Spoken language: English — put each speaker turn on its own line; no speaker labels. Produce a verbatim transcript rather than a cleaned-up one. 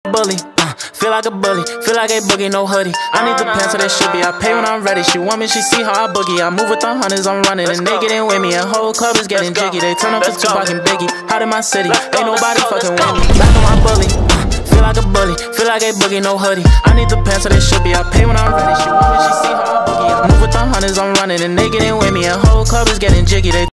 bully, uh, feel like a bully, feel like a boogie, no hoodie. I need the pants so they should be. I pay when I'm ready. She want me, she see how I boogie. I move with the hunters, I'm running, and they get in with me. And whole club is getting jiggy. They turn up to Tupac and Biggie. Hot in my city, ain't nobody fucking with me. Back on my bully, uh, feel like a bully, feel like a boogie, no hoodie. I need the pants so they should be. I pay when I'm ready. She want me, she see how I boogie. I move with the hunters, I'm running, and they get in with me. And whole club is getting jiggy. They